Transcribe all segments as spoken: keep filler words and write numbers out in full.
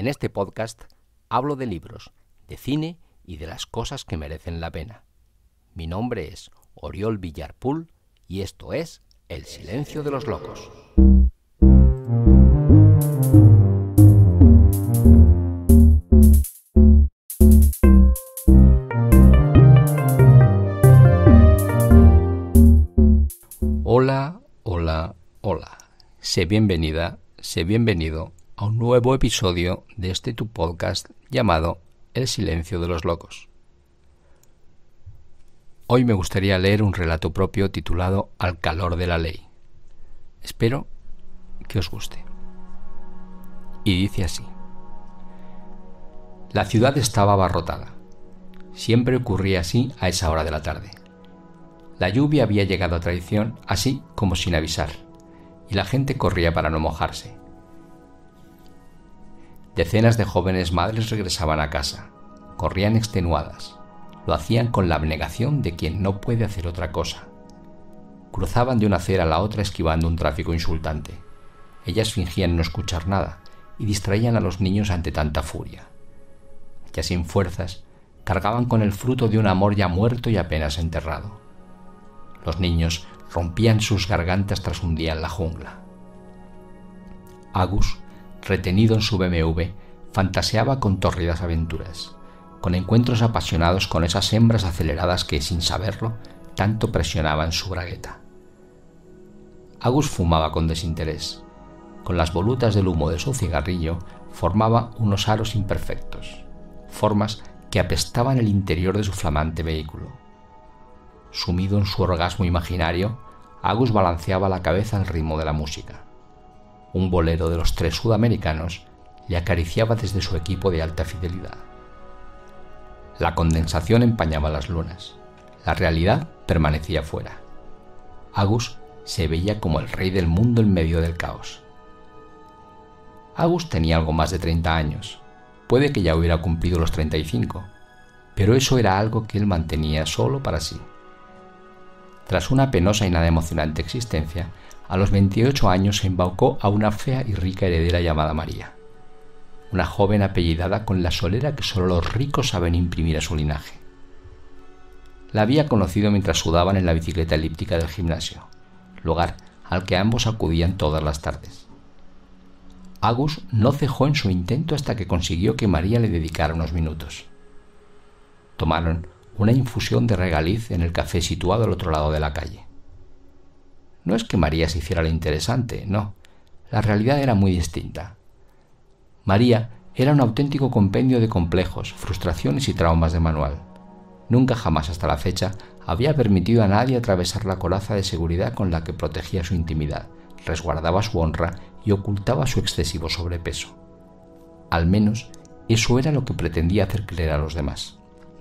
En este podcast hablo de libros, de cine y de las cosas que merecen la pena. Mi nombre es Oriol Villarpool y esto es El Silencio de los Locos. Hola, hola, hola. Sé bienvenida, sé bienvenido a un nuevo episodio de este tu podcast llamado El Silencio de los Locos. Hoy me gustaría leer un relato propio titulado Al calor de la ley. Espero que os guste. Y dice así. La ciudad estaba abarrotada. Siempre ocurría así a esa hora de la tarde. La lluvia había llegado a traición, así como sin avisar, y la gente corría para no mojarse. Decenas de jóvenes madres regresaban a casa, corrían extenuadas, lo hacían con la abnegación de quien no puede hacer otra cosa. Cruzaban de una acera a la otra esquivando un tráfico insultante. Ellas fingían no escuchar nada y distraían a los niños ante tanta furia. Ya sin fuerzas, cargaban con el fruto de un amor ya muerto y apenas enterrado. Los niños rompían sus gargantas tras un día en la jungla. Agus, retenido en su B M W, fantaseaba con tórridas aventuras, con encuentros apasionados con esas hembras aceleradas que, sin saberlo, tanto presionaban su bragueta. Agus fumaba con desinterés. Con las volutas del humo de su cigarrillo formaba unos aros imperfectos, formas que apestaban el interior de su flamante vehículo. Sumido en su orgasmo imaginario, Agus balanceaba la cabeza al ritmo de la música. Un bolero de los tres sudamericanos le acariciaba desde su equipo de alta fidelidad. La condensación empañaba las lunas. La realidad permanecía fuera. Agus se veía como el rey del mundo en medio del caos. Agus tenía algo más de treinta años. Puede que ya hubiera cumplido los treinta y cinco, pero eso era algo que él mantenía solo para sí. Tras una penosa y nada emocionante existencia, a los veintiocho años se embaucó a una fea y rica heredera llamada María, una joven apellidada con la solera que solo los ricos saben imprimir a su linaje. La había conocido mientras sudaban en la bicicleta elíptica del gimnasio, lugar al que ambos acudían todas las tardes. Agus no cejó en su intento hasta que consiguió que María le dedicara unos minutos. Tomaron una infusión de regaliz en el café situado al otro lado de la calle. No es que María se hiciera la interesante, no. La realidad era muy distinta. María era un auténtico compendio de complejos, frustraciones y traumas de manual. Nunca jamás hasta la fecha había permitido a nadie atravesar la coraza de seguridad con la que protegía su intimidad, resguardaba su honra y ocultaba su excesivo sobrepeso. Al menos eso era lo que pretendía hacer creer a los demás.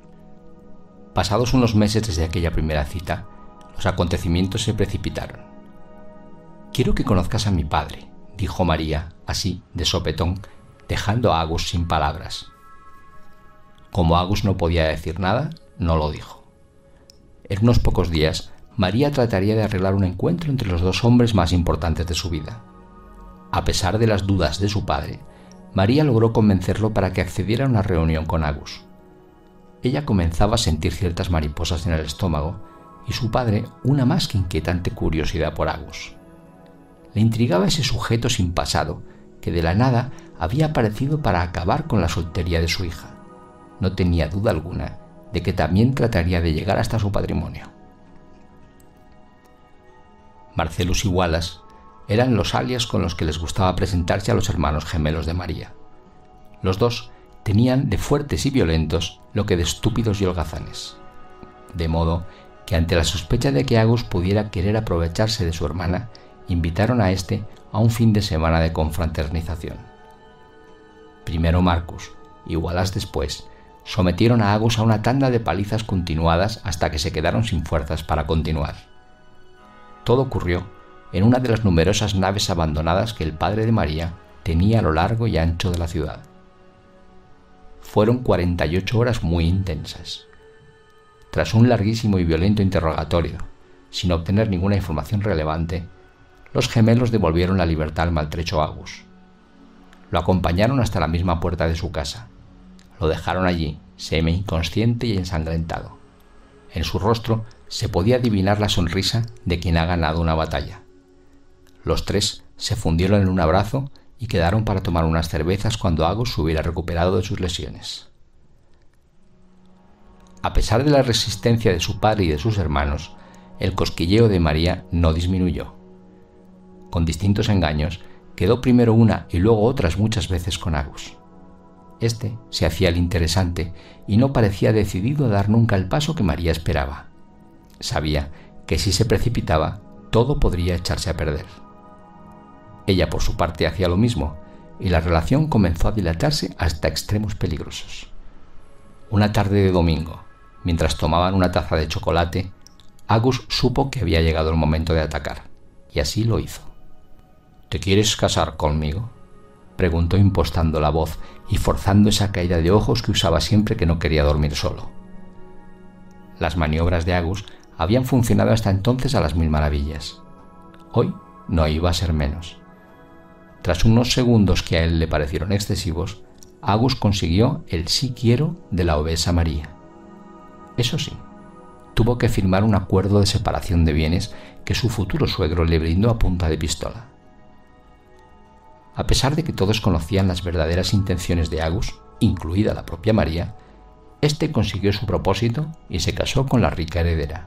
Pasados unos meses desde aquella primera cita, los acontecimientos se precipitaron. «Quiero que conozcas a mi padre», dijo María, así, de sopetón, dejando a Agus sin palabras. Como Agus no podía decir nada, no lo dijo. En unos pocos días, María trataría de arreglar un encuentro entre los dos hombres más importantes de su vida. A pesar de las dudas de su padre, María logró convencerlo para que accediera a una reunión con Agus. Ella comenzaba a sentir ciertas mariposas en el estómago y su padre una más que inquietante curiosidad por Agus. Le intrigaba ese sujeto sin pasado que de la nada había aparecido para acabar con la soltería de su hija. No tenía duda alguna de que también trataría de llegar hasta su patrimonio. Marcelus y Wallace eran los alias con los que les gustaba presentarse a los hermanos gemelos de María. Los dos tenían de fuertes y violentos lo que de estúpidos y holgazanes. De modo que ante la sospecha de que Agus pudiera querer aprovecharse de su hermana, invitaron a este a un fin de semana de confraternización. Primero Marcus y Wallace después sometieron a Agus a una tanda de palizas continuadas hasta que se quedaron sin fuerzas para continuar. Todo ocurrió en una de las numerosas naves abandonadas que el padre de María tenía a lo largo y ancho de la ciudad. Fueron cuarenta y ocho horas muy intensas. Tras un larguísimo y violento interrogatorio, sin obtener ninguna información relevante, los gemelos devolvieron la libertad al maltrecho Agus. Lo acompañaron hasta la misma puerta de su casa. Lo dejaron allí, semi inconsciente y ensangrentado. En su rostro se podía adivinar la sonrisa de quien ha ganado una batalla. Los tres se fundieron en un abrazo y quedaron para tomar unas cervezas cuando Agus se hubiera recuperado de sus lesiones. A pesar de la resistencia de su padre y de sus hermanos, el cosquilleo de María no disminuyó. Con distintos engaños, quedó primero una y luego otras muchas veces con Agus. Este se hacía el interesante y no parecía decidido a dar nunca el paso que María esperaba. Sabía que si se precipitaba, todo podría echarse a perder. Ella por su parte hacía lo mismo, y la relación comenzó a dilatarse hasta extremos peligrosos. Una tarde de domingo, mientras tomaban una taza de chocolate, Agus supo que había llegado el momento de atacar, y así lo hizo. ¿Te quieres casar conmigo?, preguntó impostando la voz y forzando esa caída de ojos que usaba siempre que no quería dormir solo. Las maniobras de Agus habían funcionado hasta entonces a las mil maravillas. Hoy no iba a ser menos. Tras unos segundos que a él le parecieron excesivos, Agus consiguió el sí quiero de la obesa María. Eso sí, tuvo que firmar un acuerdo de separación de bienes que su futuro suegro le brindó a punta de pistola. A pesar de que todos conocían las verdaderas intenciones de Agus, incluida la propia María, éste consiguió su propósito y se casó con la rica heredera.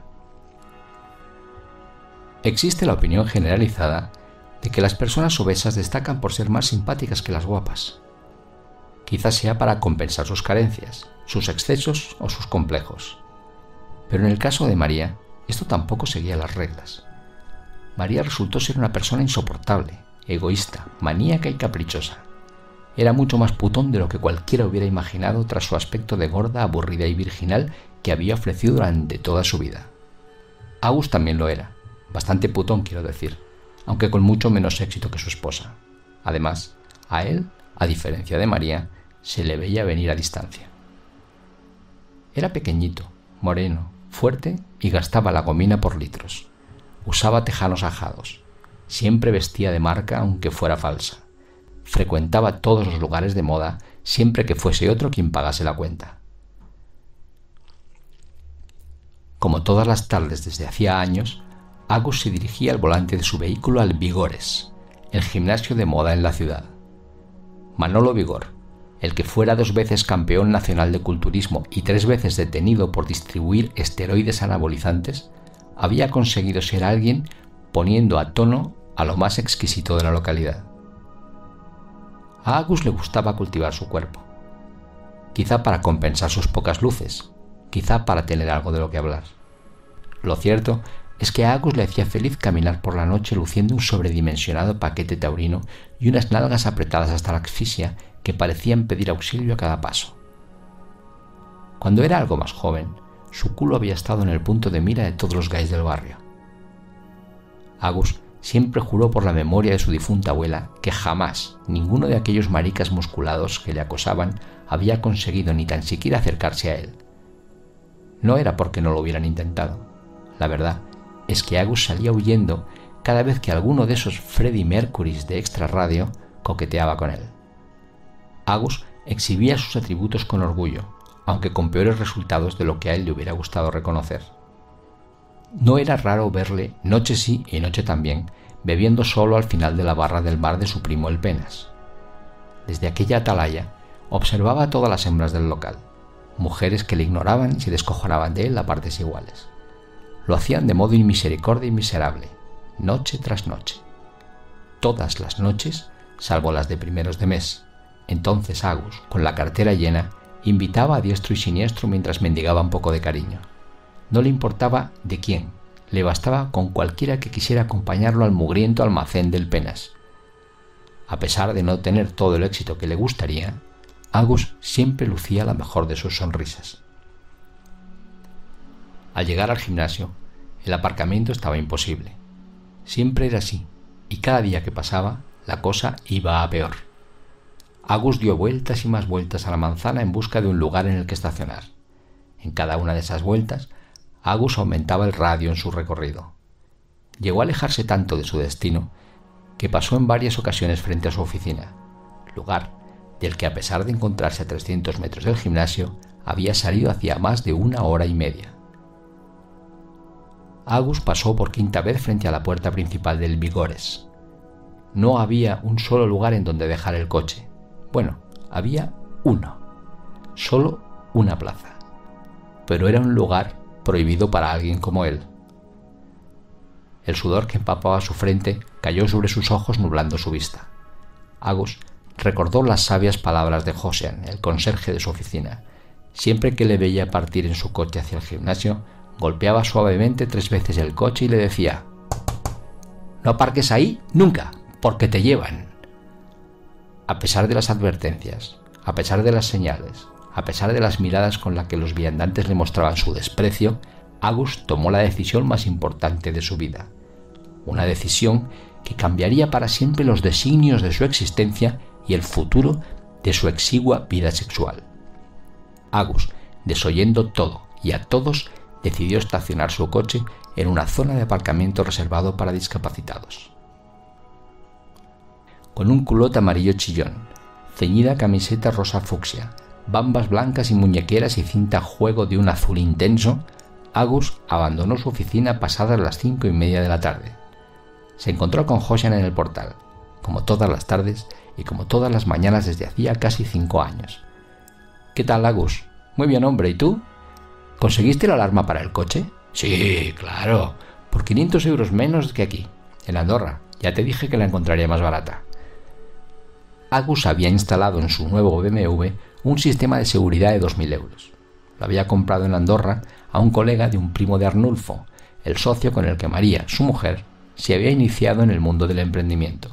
Existe la opinión generalizada de que las personas obesas destacan por ser más simpáticas que las guapas. Quizás sea para compensar sus carencias, sus excesos o sus complejos. Pero en el caso de María, esto tampoco seguía las reglas. María resultó ser una persona insoportable, egoísta, maníaca y caprichosa. Era mucho más putón de lo que cualquiera hubiera imaginado tras su aspecto de gorda, aburrida y virginal que había ofrecido durante toda su vida. Agus también lo era, bastante putón quiero decir, aunque con mucho menos éxito que su esposa. Además, a él, a diferencia de María, se le veía venir a distancia. Era pequeñito, moreno, fuerte y gastaba la gomina por litros. Usaba tejanos ajados. Siempre vestía de marca aunque fuera falsa. Frecuentaba todos los lugares de moda siempre que fuese otro quien pagase la cuenta. Como todas las tardes desde hacía años, Agus se dirigía al volante de su vehículo al Vigores, el gimnasio de moda en la ciudad. Manolo Vigor, el que fuera dos veces campeón nacional de culturismo y tres veces detenido por distribuir esteroides anabolizantes, había conseguido ser alguien poniendo a tono a lo más exquisito de la localidad. A Agus le gustaba cultivar su cuerpo, quizá para compensar sus pocas luces, quizá para tener algo de lo que hablar. Lo cierto es que a Agus le hacía feliz caminar por la noche luciendo un sobredimensionado paquete taurino y unas nalgas apretadas hasta la asfixia que parecían pedir auxilio a cada paso. Cuando era algo más joven, su culo había estado en el punto de mira de todos los gays del barrio. Agus siempre juró por la memoria de su difunta abuela que jamás ninguno de aquellos maricas musculados que le acosaban había conseguido ni tan siquiera acercarse a él. No era porque no lo hubieran intentado. La verdad es que Agus salía huyendo cada vez que alguno de esos Freddie Mercurys de Extra Radio coqueteaba con él. Agus exhibía sus atributos con orgullo, aunque con peores resultados de lo que a él le hubiera gustado reconocer. No era raro verle, noche sí y noche también, bebiendo solo al final de la barra del bar de su primo el Penas. Desde aquella atalaya observaba a todas las hembras del local, mujeres que le ignoraban y se descojonaban de él a partes iguales. Lo hacían de modo inmisericordia y miserable, noche tras noche. Todas las noches, salvo las de primeros de mes. Entonces Agus, con la cartera llena, invitaba a diestro y siniestro mientras mendigaba un poco de cariño. No le importaba de quién, le bastaba con cualquiera que quisiera acompañarlo al mugriento almacén del Penas. A pesar de no tener todo el éxito que le gustaría, Agus siempre lucía la mejor de sus sonrisas. Al llegar al gimnasio, el aparcamiento estaba imposible. Siempre era así, y cada día que pasaba, la cosa iba a peor. Agus dio vueltas y más vueltas a la manzana en busca de un lugar en el que estacionar. En cada una de esas vueltas, Agus aumentaba el radio en su recorrido. Llegó a alejarse tanto de su destino que pasó en varias ocasiones frente a su oficina. lugar del que, a pesar de encontrarse a trescientos metros del gimnasio, había salido hacía más de una hora y media. Agus pasó por quinta vez frente a la puerta principal del Vigores. No había un solo lugar en donde dejar el coche. Bueno, había uno, solo una plaza, pero era un lugar prohibido para alguien como él. El sudor que empapaba su frente cayó sobre sus ojos, nublando su vista. Agus recordó las sabias palabras de Josian, el conserje de su oficina. Siempre que le veía partir en su coche hacia el gimnasio, golpeaba suavemente tres veces el coche y le decía: «No aparques ahí nunca, porque te llevan». A pesar de las advertencias, a pesar de las señales, a pesar de las miradas con las que los viandantes le mostraban su desprecio, Agus tomó la decisión más importante de su vida. Una decisión que cambiaría para siempre los designios de su existencia y el futuro de su exigua vida sexual. Agus, desoyendo todo y a todos, decidió estacionar su coche en una zona de aparcamiento reservado para discapacitados. Con un culot amarillo chillón, ceñida camiseta rosa fucsia, bambas blancas y muñequeras y cinta juego de un azul intenso, Agus abandonó su oficina pasadas las cinco y media de la tarde. Se encontró con Josian en el portal, como todas las tardes y como todas las mañanas desde hacía casi cinco años. «¿Qué tal, Agus? Muy bien, hombre, ¿y tú? ¿Conseguiste la alarma para el coche?» «Sí, claro, por quinientos euros menos que aquí, en Andorra. Ya te dije que la encontraría más barata». Agus había instalado en su nuevo B M W un sistema de seguridad de dos mil euros. Lo había comprado en Andorra a un colega de un primo de Arnulfo, el socio con el que María, su mujer, se había iniciado en el mundo del emprendimiento.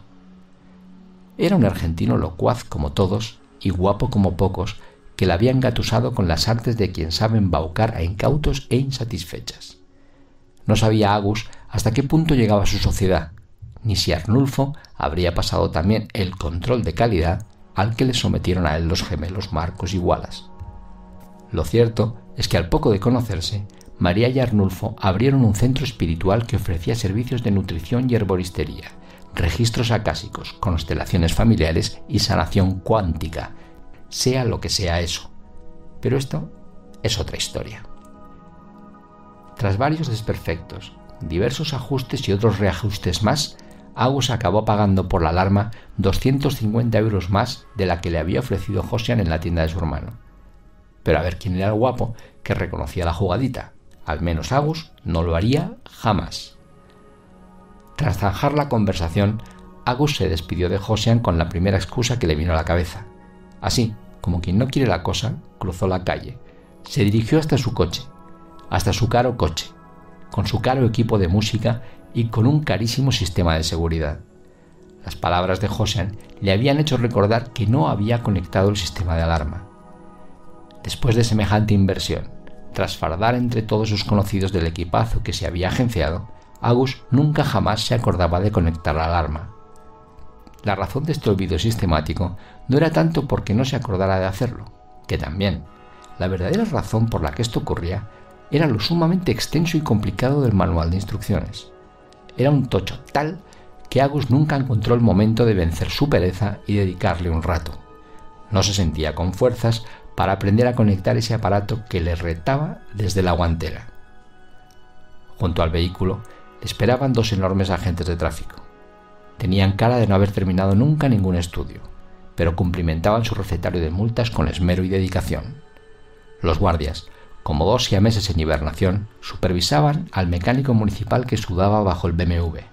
Era un argentino locuaz como todos y guapo como pocos, que la había engatusado con las artes de quien sabe embaucar a incautos e insatisfechas. No sabía Agus hasta qué punto llegaba su sociedad, ni si Arnulfo habría pasado también el control de calidad al que le sometieron a él los gemelos Marcos y Wallace. Lo cierto es que al poco de conocerse, María y Arnulfo abrieron un centro espiritual que ofrecía servicios de nutrición y herboristería, registros acásicos, constelaciones familiares y sanación cuántica, sea lo que sea eso. Pero esto es otra historia. Tras varios desperfectos, diversos ajustes y otros reajustes más, Agus acabó pagando por la alarma doscientos cincuenta euros más de la que le había ofrecido Josian en la tienda de su hermano. Pero a ver quién era el guapo que reconocía la jugadita. Al menos Agus no lo haría jamás. Tras zanjar la conversación, Agus se despidió de Josian con la primera excusa que le vino a la cabeza. Así, como quien no quiere la cosa, cruzó la calle. Se dirigió hasta su coche, hasta su caro coche, con su caro equipo de música y con un carísimo sistema de seguridad. Las palabras de Josian le habían hecho recordar que no había conectado el sistema de alarma. Después de semejante inversión, tras fardar entre todos sus conocidos del equipazo que se había agenciado, Agus nunca jamás se acordaba de conectar la alarma. La razón de este olvido sistemático no era tanto porque no se acordara de hacerlo, que también. La verdadera razón por la que esto ocurría era lo sumamente extenso y complicado del manual de instrucciones. Era un tocho tal que Agus nunca encontró el momento de vencer su pereza y dedicarle un rato. No se sentía con fuerzas para aprender a conectar ese aparato que le retaba desde la guantera. Junto al vehículo le esperaban dos enormes agentes de tráfico. Tenían cara de no haber terminado nunca ningún estudio, pero cumplimentaban su recetario de multas con esmero y dedicación. Los guardias, como dos siameses en hibernación, supervisaban al mecánico municipal que sudaba bajo el B M W.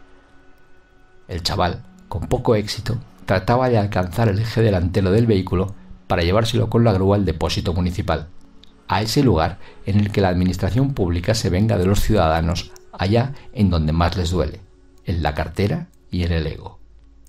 El chaval, con poco éxito, trataba de alcanzar el eje delantero del vehículo para llevárselo con la grúa al depósito municipal, a ese lugar en el que la administración pública se venga de los ciudadanos, allá en donde más les duele, en la cartera y en el ego.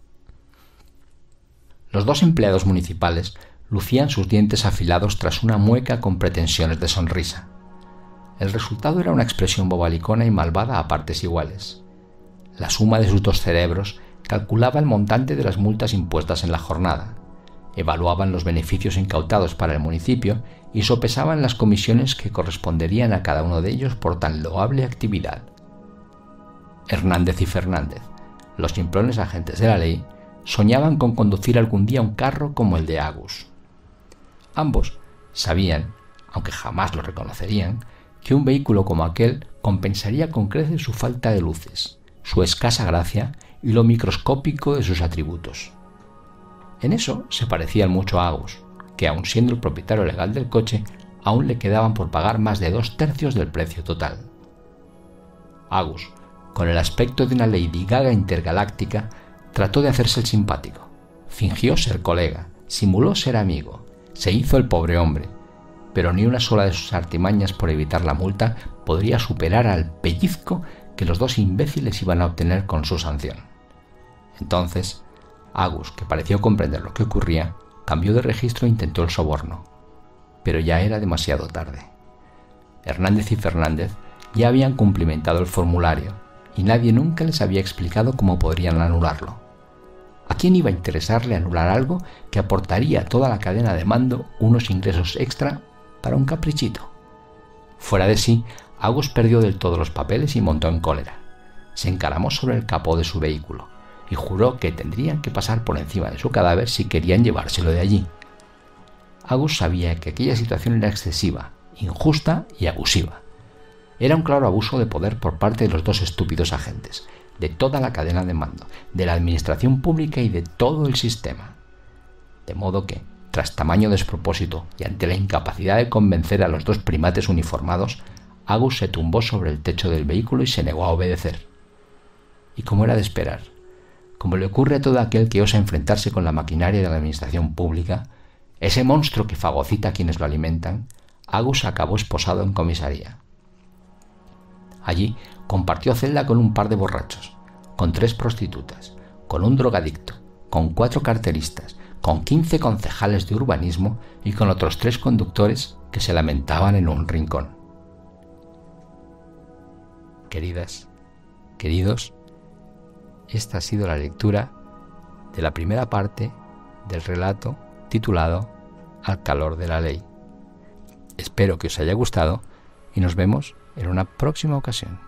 Los dos empleados municipales lucían sus dientes afilados tras una mueca con pretensiones de sonrisa. El resultado era una expresión bobalicona y malvada a partes iguales. La suma de sus dos cerebros calculaba el montante de las multas impuestas en la jornada, evaluaban los beneficios incautados para el municipio y sopesaban las comisiones que corresponderían a cada uno de ellos por tan loable actividad. Hernández y Fernández, los simplones agentes de la ley, soñaban con conducir algún día un carro como el de Agus. Ambos sabían, aunque jamás lo reconocerían, que un vehículo como aquel compensaría con creces su falta de luces, su escasa gracia y lo microscópico de sus atributos. En eso se parecían mucho a Agus, que aun siendo el propietario legal del coche, aún le quedaban por pagar más de dos tercios del precio total. Agus, con el aspecto de una Lady Gaga intergaláctica, trató de hacerse el simpático. Fingió ser colega, simuló ser amigo, se hizo el pobre hombre, pero ni una sola de sus artimañas por evitar la multa podría superar al pellizco que los dos imbéciles iban a obtener con su sanción. Entonces, Agus, que pareció comprender lo que ocurría, cambió de registro e intentó el soborno. Pero ya era demasiado tarde. Hernández y Fernández ya habían cumplimentado el formulario y nadie nunca les había explicado cómo podrían anularlo. ¿A quién iba a interesarle anular algo que aportaría a toda la cadena de mando unos ingresos extra para un caprichito? Fuera de sí, Agus perdió del todo los papeles y montó en cólera. Se encaramó sobre el capó de su vehículo y juró que tendrían que pasar por encima de su cadáver si querían llevárselo de allí. Agus sabía que aquella situación era excesiva, injusta y abusiva. Era un claro abuso de poder por parte de los dos estúpidos agentes, de toda la cadena de mando, de la administración pública y de todo el sistema. De modo que, tras tamaño despropósito y ante la incapacidad de convencer a los dos primates uniformados, Agus se tumbó sobre el techo del vehículo y se negó a obedecer. Y como era de esperar, como le ocurre a todo aquel que osa enfrentarse con la maquinaria de la administración pública, ese monstruo que fagocita a quienes lo alimentan, Agus acabó esposado en comisaría. Allí compartió celda con un par de borrachos, con tres prostitutas, con un drogadicto, con cuatro carteristas, con quince concejales de urbanismo y con otros tres conductores que se lamentaban en un rincón. Queridas, queridos, esta ha sido la lectura de la primera parte del relato titulado Al calor de la ley. Espero que os haya gustado y nos vemos en una próxima ocasión.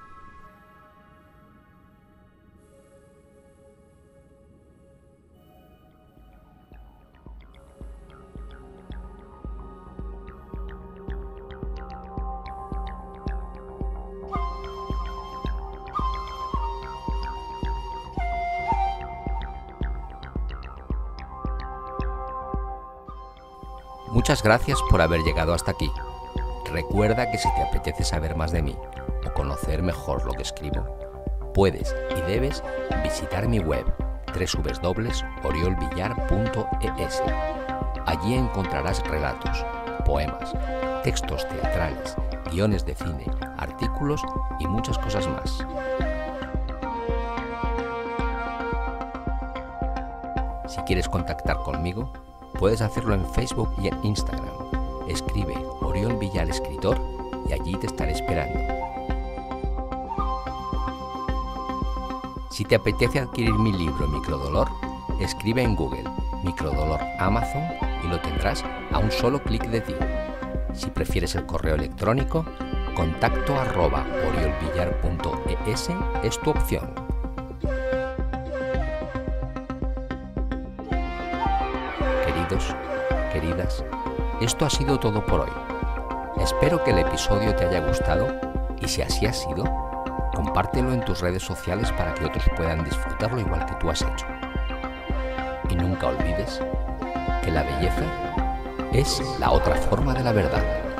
Muchas gracias por haber llegado hasta aquí. Recuerda que si te apetece saber más de mí o conocer mejor lo que escribo, puedes y debes visitar mi web doble u doble u doble u punto oriol villar punto e s. Allí encontrarás relatos, poemas, textos teatrales, guiones de cine, artículos y muchas cosas más. Si quieres contactar conmigo, puedes hacerlo en Facebook y en Instagram. Escribe Oriol Villar Escritor y allí te estaré esperando. Si te apetece adquirir mi libro Microdolor, escribe en Google Microdolor Amazon y lo tendrás a un solo clic de ti. Si prefieres el correo electrónico, contacto arroba oriolvillar punto e s es tu opción. Queridos, queridas, esto ha sido todo por hoy. Espero que el episodio te haya gustado y si así ha sido, compártelo en tus redes sociales para que otros puedan disfrutarlo igual que tú has hecho. Y nunca olvides que la belleza es la otra forma de la verdad.